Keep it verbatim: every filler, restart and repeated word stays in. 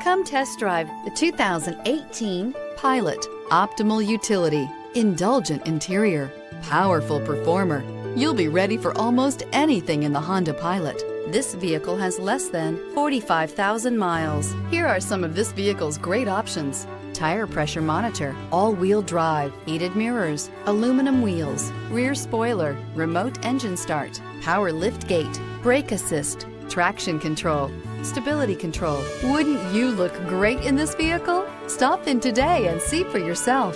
Come test drive the two thousand eighteen Pilot. Optimal utility, indulgent interior, powerful performer. You'll be ready for almost anything in the Honda Pilot. This vehicle has less than forty-five thousand miles. Here are some of this vehicle's great options: tire pressure monitor, all-wheel drive, heated mirrors, aluminum wheels, rear spoiler, remote engine start, power lift gate, brake assist, traction control, stability control. Wouldn't you look great in this vehicle? Stop in today and see for yourself.